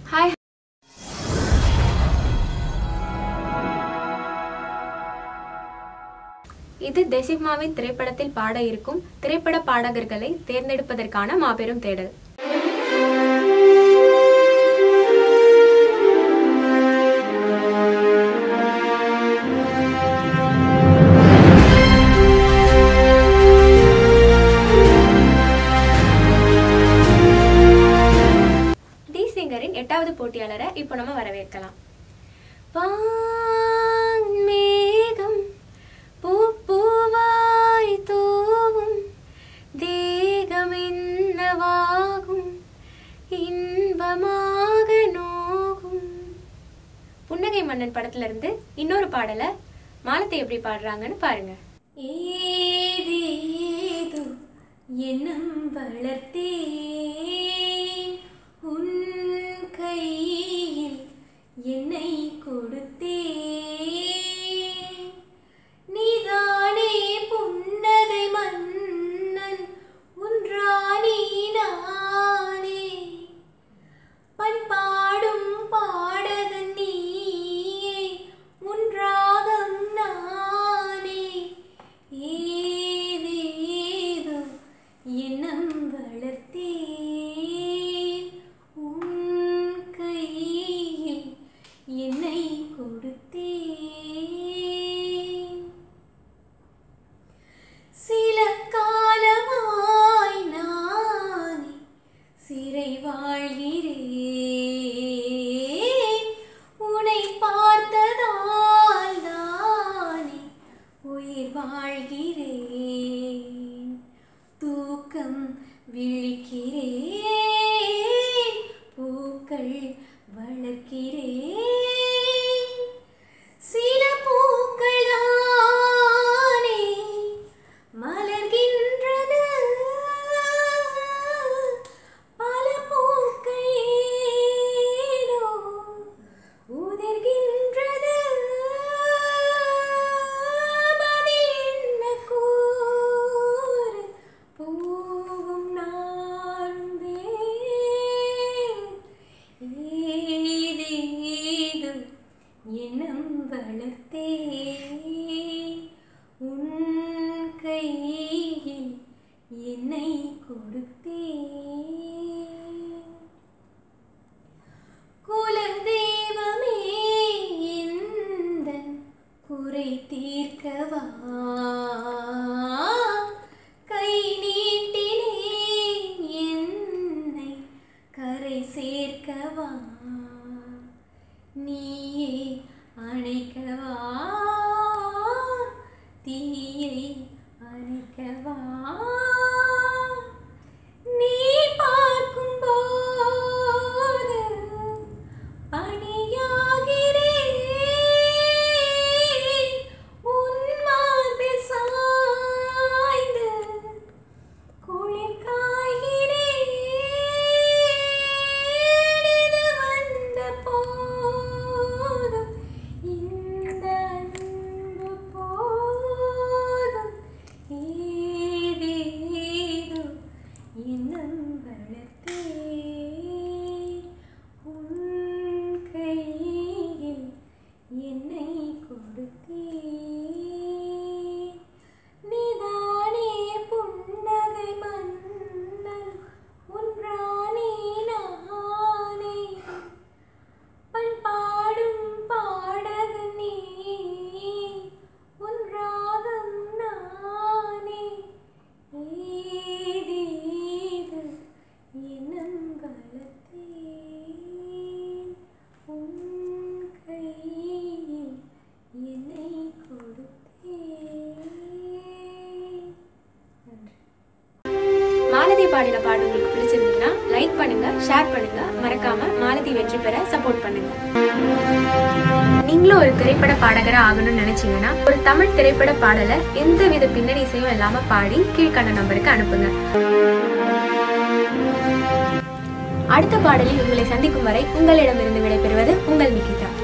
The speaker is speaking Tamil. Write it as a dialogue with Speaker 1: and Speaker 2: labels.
Speaker 1: ஹாய். இது தேசிக்மாவின் திரைப்படத்தில் பாட இருக்கும் திரைப்பட பாடகர்களை தேர்ந்தெடுப்பதற்கான மாபெரும் தேடல். டி சிங்கரின் 8வது போட்டியாளரை இப்போ நம்ம வரவேற்கலாம். மேகம் பூவாய் தூவும் தேகம் என்னவாகும் இன்பமாக நோகும். புன்னகை மன்னன் படத்துல இருந்து இன்னொரு பாடலை மாலத்தை எப்படி பாடுறாங்கன்னு பாருங்க. ஏதேதோ எண்ணம் வளர்த்தே உன் கையில் என்னை கொடுத்தே நீதானே புன்னகை மன்னன் உன்றானே நானே பண்பாடும் பாடகன் நீயே உன்றாகம் நானே ஏதேதோ எண்ணம் வளர்த்தே உன் கையில் என்னை கொடுத்தே சில காலமாய் நானே சிறை வாழ்கிறேன் உன்னை பார்த்ததால் நானே உயிர் வாழ்கிறேன் தூக்கம் விழிக்கிறேன் பூக்கள் வளர்க்கிறேன் சில பூக்கள் தானே மலர்கின்றது பல பூக்கள் ஏனோ உதிர்கின்றது பதில் என்ன கூறு பூவும் நாளும் ஏதேதோ எண்ணம் வளர்த்தே உன் கையில் என்னை கொடுத்தே குலதெய்வமே எந்தன் குறை தீர்க்கவா கை நீட்டினேன் என்னை கரை சேர்க்கவா நீயே அணைக்கவா தீயை அணைக்கவா நீ பார்க்கும் போது பணியாகிறேன் உன் மார்பில் சாய்ந்து குளிர் காய்கிறேன் இது வந்த போதும் இந்த அன்பு போதும் ஏதேதோ எண்ணம் வளர்த்தே உன் கையில் என்னை கொடுத்தே நீதானே புன்னகை மன்னன் உன்றானே நானே பண்பாடும் பாடகன் நீ உன்றாகம் நானே ஏதேதோ எண்ணம் வளர்த்தேன் உன் கையில் என்னை கொடுத்தேன். நன்றி. மாலதி பாடின பாட்டு உங்களுக்கு பிடிச்சிருந்தீங்கன்னா லைக் பண்ணுங்க, ஷேர் பண்ணுங்க, மறக்காம மாலதி வெற்றி பெற சப்போர்ட் பண்ணுங்க. நீங்களும் ஒரு திரைப்பட பாடகரா ஆகணும்னு நினைச்சீங்கன்னா ஒரு தமிழ் திரைப்பட பாடலை எந்தவித பின்னணி இசையும் இல்லாம பாடி கீழ்கண்ட நம்பருக்கு அனுப்புங்க. அடுத்த பாடலில் உங்களை சந்திக்கும் வரை உங்களிடமிருந்து விடைபெறுவது உங்கள் நிகிதா.